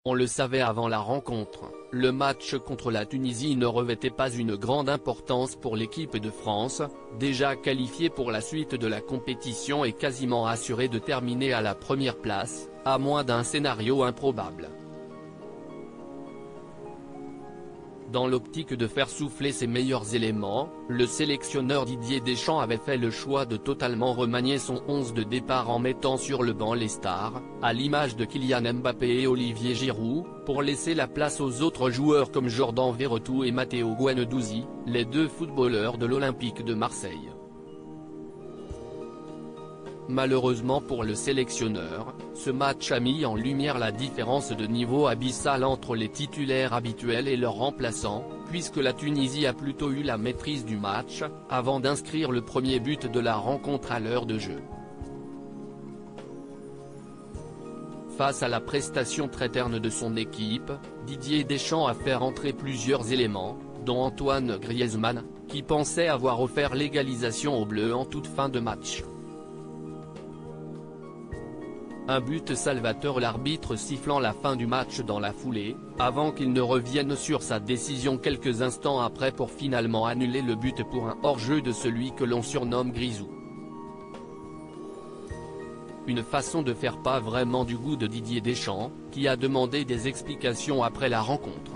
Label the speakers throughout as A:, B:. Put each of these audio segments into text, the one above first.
A: On le savait avant la rencontre, le match contre la Tunisie ne revêtait pas une grande importance pour l'équipe de France, déjà qualifiée pour la suite de la compétition et quasiment assurée de terminer à la première place, à moins d'un scénario improbable. Dans l'optique de faire souffler ses meilleurs éléments, le sélectionneur Didier Deschamps avait fait le choix de totalement remanier son 11 de départ en mettant sur le banc les stars, à l'image de Kylian Mbappé et Olivier Giroud, pour laisser la place aux autres joueurs comme Jordan Verretou et Matteo Guendouzi, les deux footballeurs de l'Olympique de Marseille. Malheureusement pour le sélectionneur, ce match a mis en lumière la différence de niveau abyssale entre les titulaires habituels et leurs remplaçants, puisque la Tunisie a plutôt eu la maîtrise du match, avant d'inscrire le premier but de la rencontre à l'heure de jeu. Face à la prestation très terne de son équipe, Didier Deschamps a fait rentrer plusieurs éléments, dont Antoine Griezmann, qui pensait avoir offert l'égalisation aux Bleus en toute fin de match. Un but salvateur, l'arbitre sifflant la fin du match dans la foulée, avant qu'il ne revienne sur sa décision quelques instants après pour finalement annuler le but pour un hors-jeu de celui que l'on surnomme Grisou. Une façon de faire pas vraiment du goût de Didier Deschamps, qui a demandé des explications après la rencontre.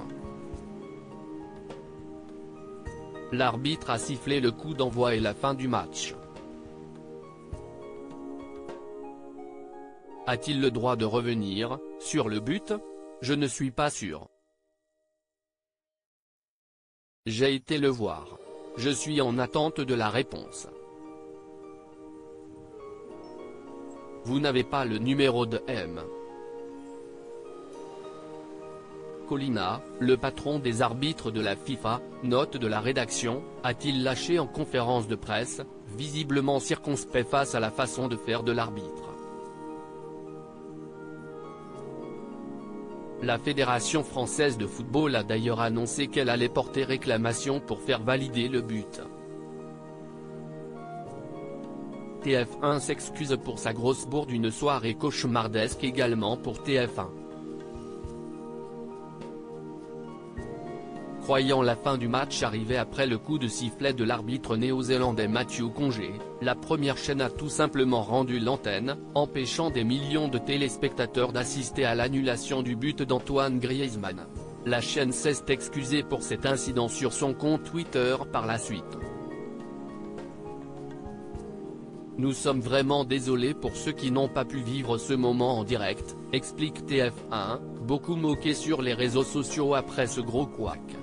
A: L'arbitre a sifflé le coup d'envoi et la fin du match. A-t-il le droit de revenir sur le but? Je ne suis pas sûr. J'ai été le voir. Je suis en attente de la réponse. Vous n'avez pas le numéro de M. Collina, le patron des arbitres de la FIFA, note de la rédaction, a-t-il lâché en conférence de presse, visiblement circonspect face à la façon de faire de l'arbitre. La Fédération française de football a d'ailleurs annoncé qu'elle allait porter réclamation pour faire valider le but. TF1 s'excuse pour sa grosse bourde, une soirée cauchemardesque également pour TF1. Croyant la fin du match arriver après le coup de sifflet de l'arbitre néo-zélandais Matthew Congé, la première chaîne a tout simplement rendu l'antenne, empêchant des millions de téléspectateurs d'assister à l'annulation du but d'Antoine Griezmann. La chaîne s'est excusée pour cet incident sur son compte Twitter par la suite. Nous sommes vraiment désolés pour ceux qui n'ont pas pu vivre ce moment en direct, explique TF1, beaucoup moqué sur les réseaux sociaux après ce gros couac.